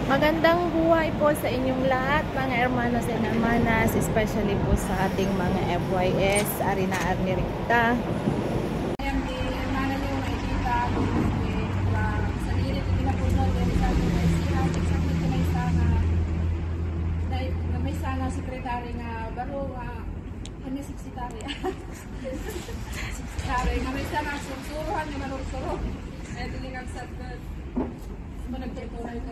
Magandang buhay po sa inyong lahat, mga hermanos and hermanas, especially po sa ating mga FYS, Arina Arnirita. Ayan, di hermana niyo makikita sa lirit ko pinapunan din sa exactly ko may sana dahil may sana sekretary nga baro nga kami sekretary sekretary nga may sana susuruhan nga manusuro kaya din nga sa managtituloy ko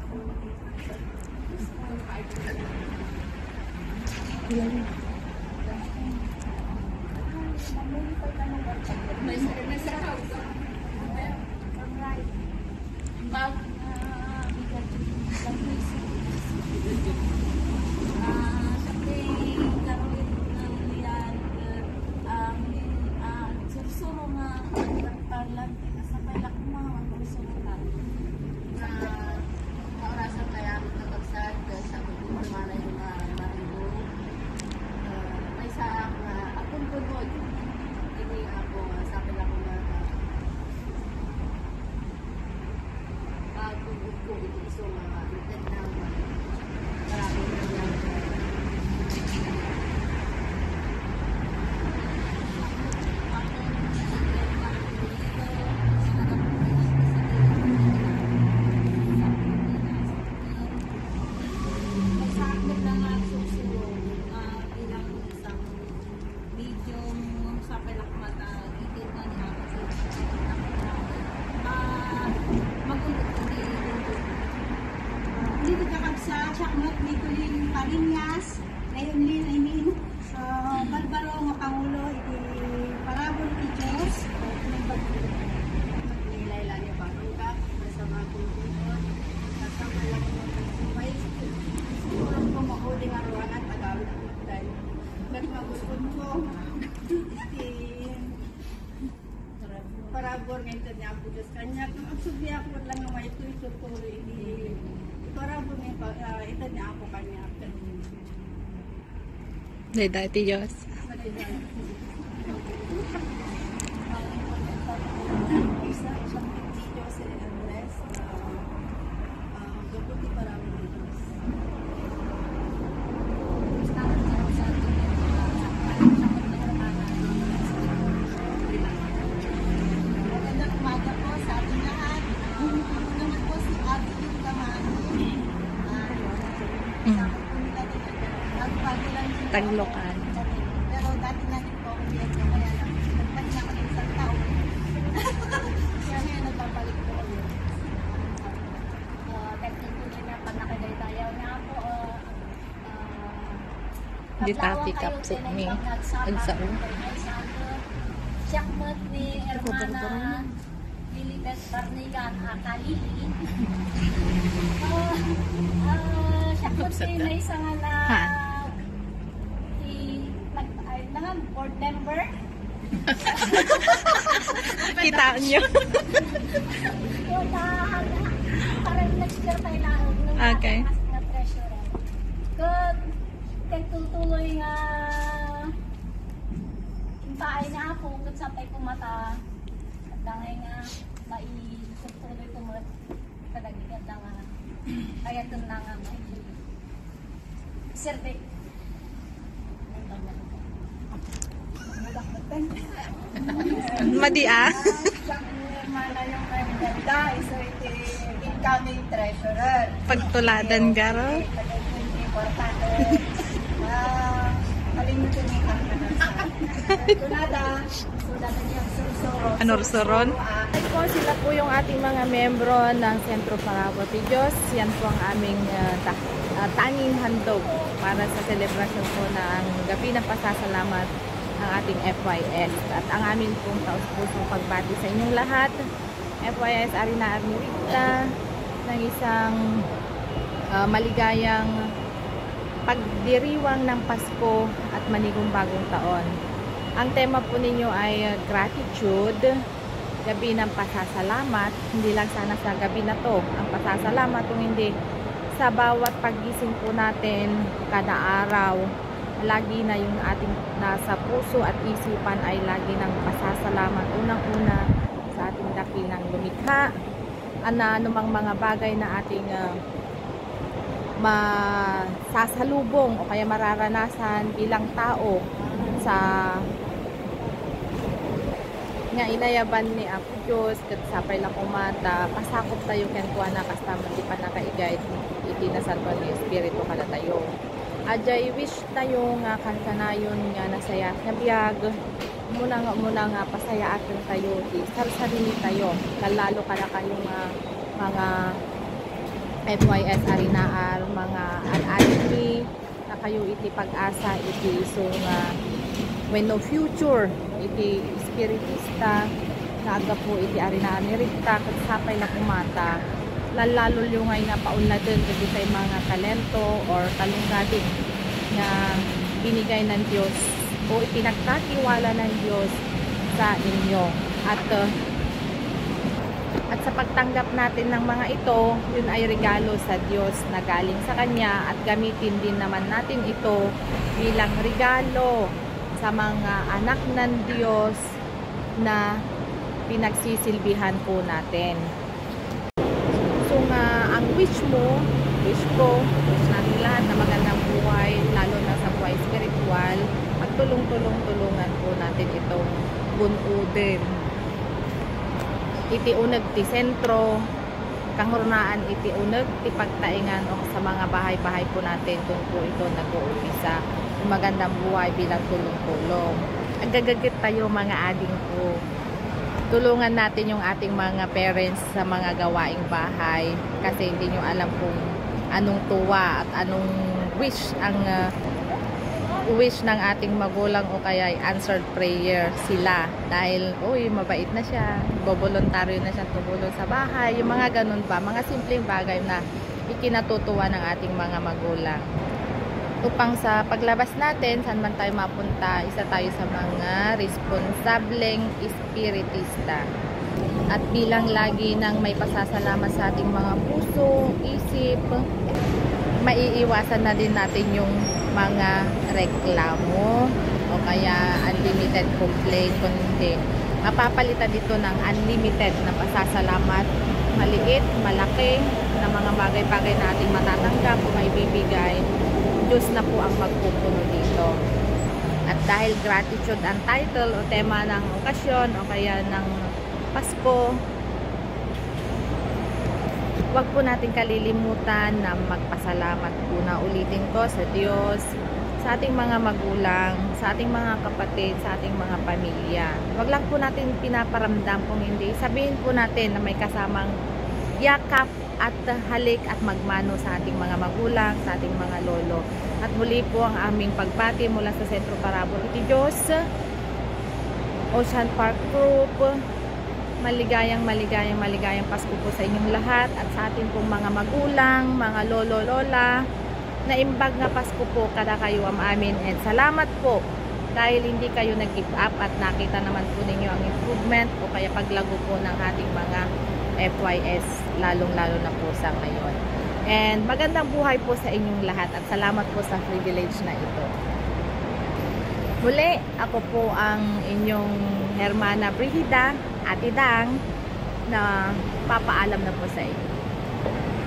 may sa house bag dito kakag sa Chakmot, Nicolin Parinas, Leonlin, Barbaro nga Pangulo, iti Parabol ti Diyos, nilay niya pa ka sa mga kulturon sa mga may siguro ko mahuli nga ruangan tagawid ako dahil nagmagustuhan ko Parabor nga ito niya ako Diyos kanya kung agsubi ako lang nga may ito ini Parabor nga ito niya ako kanya Dati Diyos. Taglokan. pero dati na din po ako biyag na kaya lang, nagpahin ako ng isang taon. Kaya ngayon nagbabalik po ulit. Technically na pag nakadaytayaw na ako, Di tati kapsok mi. Agsao. Siyakmat ni Hermana Lilibet Barnigan Akalili. Siyakmat ni na isa nga na board member. Kita nyo. Parang nag-share tayo na Okay. na treasurer. Kaya tutuloy nga impaay na ako kung sa tayo pumata at dangay nga maitutuloy pumat kadagigat na nga kaya ito na nga may survey. Madi ah. Hermana yung ganda, isa iti incoming treasurer. Pagtuladan garo. Importante. Kalimutan yung kanasa. Tunada. Tunada niyang sursuro. Anursuron. Po, sila po yung ating mga membro ng Sentro Parabol ti Diyos. Yan po ang aming tanging handog para sa selebrasyon po ng Gabi ng Pasasalamat ng ating FYS. At ang amin pong taus-pusong pagbati sa inyong lahat. FYS Arina Arnirita ng isang maligayang pagdiriwang ng Pasko at manigong bagong taon. Ang tema po ninyo ay gratitude, gabi ng pasasalamat. Hindi lang sana sa gabi na to ang pasasalamat, kung hindi sa bawat paggising po natin kada araw, lagi na yung ating nasa puso at isipan ay lagi ng pasasalamat. Unang-una sa ating dakilang lumikha, anumang mga bagay na ating masasalubong o kaya mararanasan bilang tao sa nga inayaban ni Apo Diyos ket sapay lang kumata pasakop tayo ken kuana kasta di pa nakaigay iti na Santo ni Espiritu kada tayo. Ajay wish tayo nga kankanayon nga nasaya nga biag muna nga pasaya atin tayo di sarili tayo lalo kada kayo nga mga FYS arinaar mga alaliki na kayo iti pag-asa iti so nga when no future iti spiritista na aga po iti arinaar ni Rita kat sapay na kumata lalo yung ngay nga paunladen kasi sa mga talento or talunggading na binigay ng Diyos o ipinagkatiwala ng Diyos sa inyo at sa pagtanggap natin ng mga ito, yun ay regalo sa Diyos na galing sa Kanya at gamitin din naman natin ito bilang regalo sa mga anak ng Diyos na pinagsisilbihan po natin. So nga, ang wish ko, wish natin lahat na magandang buhay, lalo na sa buhay spiritual, magtulong-tulungan po natin itong bunudin. Iti uneg ti sentro, kahurnaan iti uneg ti pagtaingan o sa mga bahay-bahay po natin kung po ito nag-uumpisa. Magandang buhay bilang tulong-tulong. Agagagit tayo mga ading po. Tulungan natin yung ating mga parents sa mga gawaing bahay kasi hindi nyo alam kung anong tuwa at anong wish ang wish ng ating magulang o kaya answered prayer sila dahil uy mabait na siya, boboluntaryo na siya tumulong sa bahay, yung mga ganun ba, mga simpleng bagay na ikinatutuwa ng ating mga magulang. Upang sa paglabas natin, saan man tayo mapunta, isa tayo sa mga responsableng espiritista. At bilang lagi nang may pasasalamat sa ating mga puso, isip, maiiwasan na din natin yung mga reklamo o kaya unlimited complaint kundi mapapalitan dito ng unlimited na pasasalamat, maliit, malaki na mga bagay-bagay na ating matatanggap o maibibigay, Diyos na po ang magpupuno dito. At dahil gratitude ang title o tema ng okasyon o kaya ng Pasko, huwag po natin kalilimutan na magpasalamat po na ulitin ko sa Diyos, sa ating mga magulang, sa ating mga kapatid, sa ating mga pamilya. Huwag lang po natin pinaparamdam kung hindi. Sabihin po natin na may kasamang yakap at halik at magmano sa ating mga magulang, sa ating mga lolo. At muli po ang aming pagbati mula sa Sentro Parabol iti Diyos, Ocean Park Group. Maligayang Pasko po sa inyong lahat at sa ating pong mga magulang, mga lolo-lola, na imbag na Pasko po kada kayo am amin. And salamat po dahil hindi kayo nag-give up at nakita naman po ninyo ang improvement o kaya paglago po ng ating mga FYS, lalong-lalo na po sa ngayon. And magandang buhay po sa inyong lahat at salamat po sa privilege na ito. Muli, ako po ang inyong Hermana Brigida, Ate Dang, na papaalam na po sa inyo.